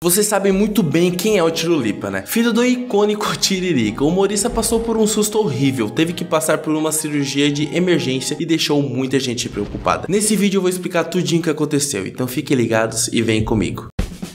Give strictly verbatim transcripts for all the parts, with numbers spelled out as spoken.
Vocês sabem muito bem quem é o Tirulipa, né? Filho do icônico Tiririca, o humorista passou por um susto horrível, teve que passar por uma cirurgia de emergência e deixou muita gente preocupada. Nesse vídeo eu vou explicar tudinho o que aconteceu, então fiquem ligados e vem comigo.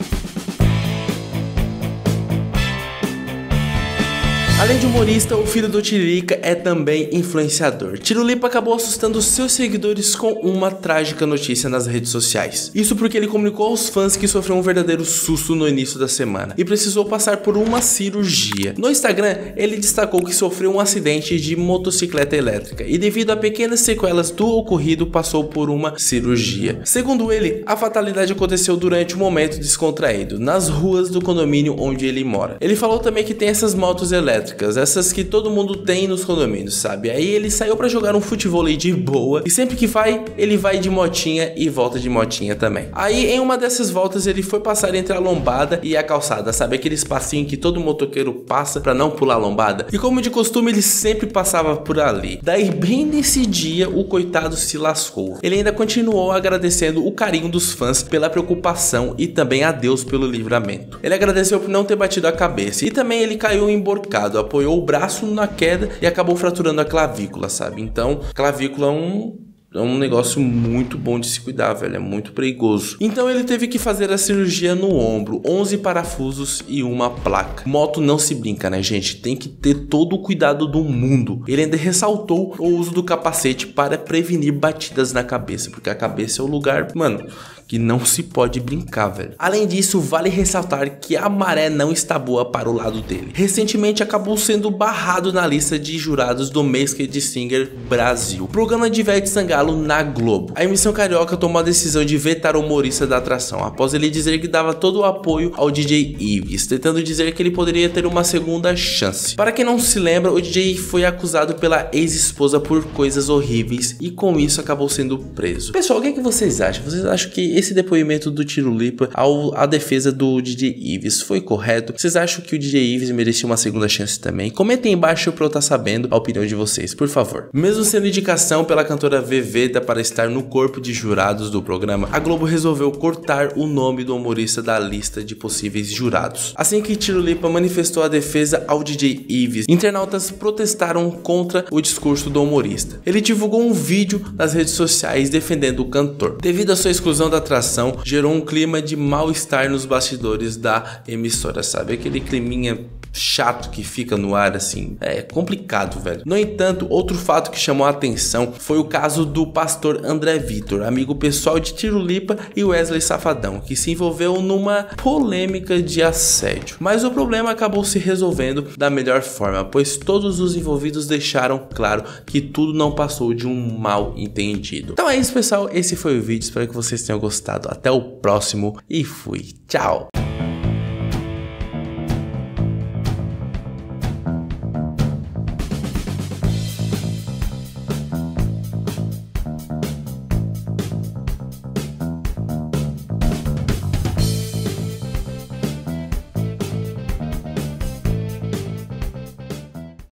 Além de humorista, o filho do Tiririca é também influenciador. Tirulipa acabou assustando seus seguidores com uma trágica notícia nas redes sociais. Isso porque ele comunicou aos fãs que sofreu um verdadeiro susto no início da semana e precisou passar por uma cirurgia. No Instagram, ele destacou que sofreu um acidente de motocicleta elétrica e devido a pequenas sequelas do ocorrido passou por uma cirurgia. Segundo ele, a fatalidade aconteceu durante um momento descontraído, nas ruas do condomínio onde ele mora. Ele falou também que tem essas motos elétricas, essas que todo mundo tem nos condomínios, sabe? Aí ele saiu pra jogar um futevôlei de boa e sempre que vai, ele vai de motinha e volta de motinha também. Aí em uma dessas voltas ele foi passar entre a lombada e a calçada, sabe? Aquele espacinho que todo motoqueiro passa pra não pular a lombada. E como de costume ele sempre passava por ali. Daí bem nesse dia o coitado se lascou. Ele ainda continuou agradecendo o carinho dos fãs pela preocupação e também a Deus pelo livramento. Ele agradeceu por não ter batido a cabeça e também ele caiu emborcado, apoiou o braço na queda e acabou fraturando a clavícula, sabe? Então, clavícula é um... é um negócio muito bom de se cuidar, velho, é muito perigoso. Então ele teve que fazer a cirurgia no ombro, onze parafusos e uma placa. Moto não se brinca, né, gente? Tem que ter todo o cuidado do mundo. Ele ainda ressaltou o uso do capacete para prevenir batidas na cabeça, porque a cabeça é o lugar, mano, que não se pode brincar, velho. Além disso, vale ressaltar que a maré não está boa para o lado dele. Recentemente acabou sendo barrado na lista de jurados do Masked Singer Brasil, programa de Ivete Sangalo na Globo. A emissão carioca tomou a decisão de vetar o humorista da atração, após ele dizer que dava todo o apoio ao D J Ives, tentando dizer que ele poderia ter uma segunda chance. Para quem não se lembra, o D J foi acusado pela ex-esposa por coisas horríveis e com isso acabou sendo preso. Pessoal, o que é que vocês acham? Vocês acham que esse depoimento do Tirulipa ao, à defesa do D J Ives foi correto? Vocês acham que o D J Ives merecia uma segunda chance também? Comentem aí embaixo pra eu estar sabendo a opinião de vocês, por favor. Mesmo sendo indicação pela cantora Veveda para estar no corpo de jurados do programa, a Globo resolveu cortar o nome do humorista da lista de possíveis jurados. Assim que Tirulipa manifestou a defesa ao D J Ives, internautas protestaram contra o discurso do humorista. Ele divulgou um vídeo nas redes sociais defendendo o cantor. Devido à sua exclusão da atração, gerou um clima de mal-estar nos bastidores da emissora, sabe? Aquele climinha chato que fica no ar, assim, é complicado, velho. No entanto, outro fato que chamou a atenção foi o caso do pastor André Vitor, amigo pessoal de Tirulipa e Wesley Safadão, que se envolveu numa polêmica de assédio. Mas o problema acabou se resolvendo da melhor forma, pois todos os envolvidos deixaram claro que tudo não passou de um mal entendido. Então é isso, pessoal, esse foi o vídeo, espero que vocês tenham gostado. Até o próximo e fui, tchau!